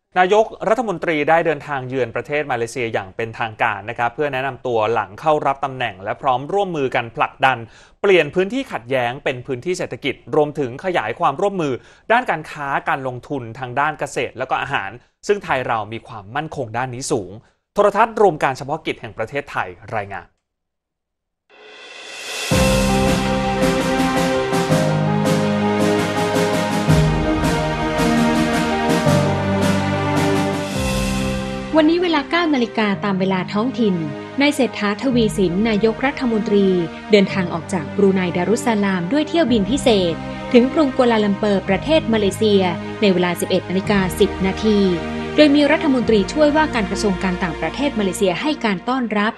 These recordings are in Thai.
นายกรัฐมนตรีได้เดินทางเยือนประเทศมาเลเซียอย่างเป็นทางการนะครับเพื่อแนะนำตัวหลังเข้ารับตำแหน่งและพร้อมร่วมมือกันผลักดันเปลี่ยนพื้นที่ขัดแย้งเป็นพื้นที่เศรษฐกิจรวมถึงขยายความร่วมมือด้านการค้าการลงทุนทางด้านเกษตรและก็อาหารซึ่งไทยเรามีความมั่นคงด้านนี้สูงโทรทัศน์รวมการเฉพาะกิจแห่งประเทศไทยรายงานวันนี้เวลา 9 นาฬิกาตามเวลาท้องถิ่นนายเศรษฐา ทวีสินนายกรัฐมนตรีเดินทางออกจากบรูไนดารุสสลามด้วยเที่ยวบินพิเศษถึงกรุงกัวลาลัมเปอร์ประเทศมาเลเซียในเวลา 11:10 น.โดยมีรัฐมนตรีช่วยว่าการกระทรวงการต่างประเทศมาเลเซียให้การต้อนรับ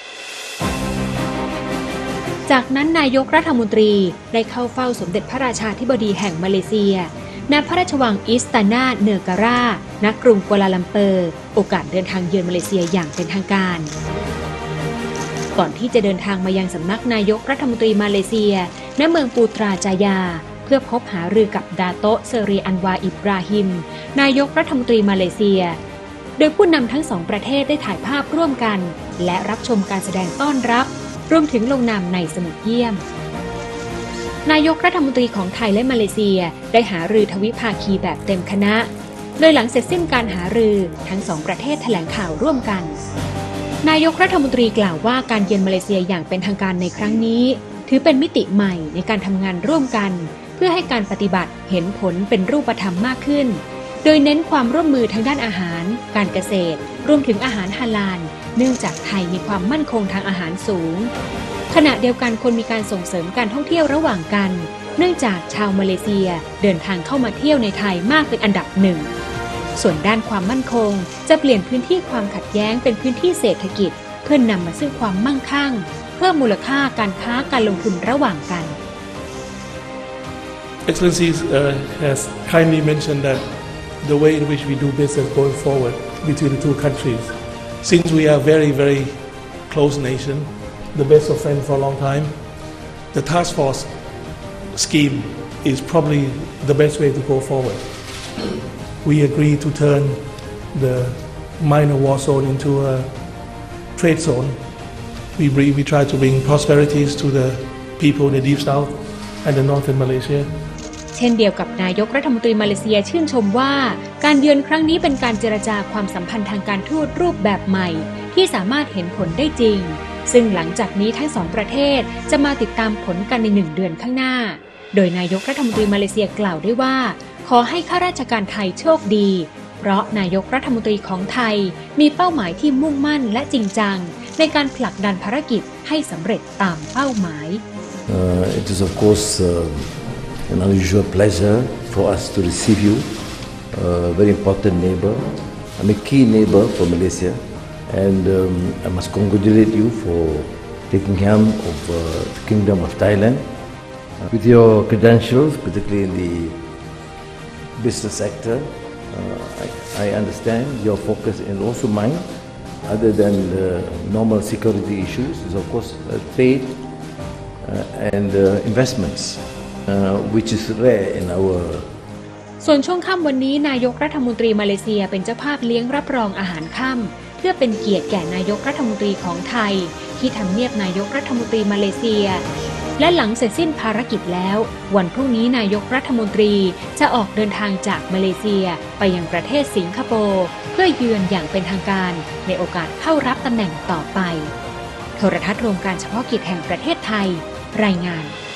จากนั้นนายกรัฐมนตรีได้เข้าเฝ้าสมเด็จพระราชาธิบดีแห่งมาเลเซียณพระราชวังอิสตานาเนอการาณกรุงกัวลาลัมเปอร์โอกาสเดินทางเยือนมาเลเซียอย่างเป็นทางการก่อนที่จะเดินทางมายังสำนักนายกรัฐมนตรีมาเลเซียณเมืองปูตราจายาเพื่อพบหารือกับดาโตะเซรีอันวาอิบราฮิมนายกรัฐมนตรีมาเลเซียโดยผู้นำทั้งสองประเทศได้ถ่ายภาพร่วมกันและรับชมการแสดงต้อนรับรวมถึงลงนามในสมุดเยี่ยมนายกรัฐมนตรีของไทยและมาเลเซียได้หารือทวิภาคีแบบเต็มคณะโดยหลังเสร็จสิ้นการหารือทั้งสองประเทศแถลงข่าวร่วมกันนายกรัฐมนตรีกล่าวว่าการเยือนมาเลเซียอย่างเป็นทางการในครั้งนี้ถือเป็นมิติใหม่ในการทำงานร่วมกันเพื่อให้การปฏิบัติเห็นผลเป็นรูปธรรมมากขึ้นโดยเน้นความร่วมมือทางด้านอาหารการเกษตรรวมถึงอาหารฮาลาลเนื่องจากไทยมีความมั่นคงทางอาหารสูงขณะเดียวกันควรมีการส่งเสริมการท่องเที่ยวระหว่างกันเนื่องจากชาวมาเลเซียเดินทางเข้ามาเที่ยวในไทยมากเป็นอันดับหนึ่งส่วนด้านความมั่นคงจะเปลี่ยนพื้นที่ความขัดแย้งเป็นพื้นที่เศรษฐกิจเพื่อนำมาซึ่งความมั่งคั่งเพิ่มมูลค่าการค้าการลงทุนระหว่างกัน Excellency has kindly mentioned that the way in which we do business going forward between the two countries, since we are very close nation, the best of friends for a long time, the task force scheme is probably the best way to go forward. We agree to turn the minor war zone into a trade zone. We try to bring prosperities to the people in the deep south and the northern Malaysia. เช่นเดียวกับนายกรัฐมนตรีมาเลเซียชื่นชมว่าการเยือนครั้งนี้เป็นการเจรจาความสัมพันธ์ทางการทูตรูปแบบใหม่ที่สามารถเห็นผลได้จริงซึ่งหลังจากนี้ทั้งสองประเทศจะมาติดตามผลกันใน1 เดือนข้างหน้าโดยนายกรัฐมนตรีมาเลเซียกล่าวด้วยว่าขอให้ข้าราชการไทยโชคดีเพราะนายกรัฐมนตรีของไทยมีเป้าหมายที่มุ่งมั่นและจริงจังในการผลักดันภารกิจให้สำเร็จตามเป้าหมาย It is of course an unusual pleasure for us to receive you, a very important neighbor, a key neighbor for Malaysia, and I must congratulate you for taking helm of the Kingdom of Thailand. With your credentials, particularly in the business sector, I understand your focus and also mine, other than the normal security issues, is of course trade and investments.which is rare in our ส่วนช่วงค่ำวันนี้นายกรัฐมนตรีมาเลเซียเป็นเจ้าภาพเลี้ยงรับรองอาหารค่ำเพื่อเป็นเกียรติแก่นายกรัฐมนตรีของไทยที่ทำเนียบนายกรัฐมนตรีมาเลเซียและหลังเสร็จสิ้นภารกิจแล้ววันพรุ่งนี้นายกรัฐมนตรีจะออกเดินทางจากมาเลเซียไปยังประเทศสิงคโปร์เพื่อเยือนอย่างเป็นทางการในโอกาสเข้ารับตำแหน่งต่อไปโทรทัศน์รวมการเฉพาะกิจแห่งประเทศไทยรายงาน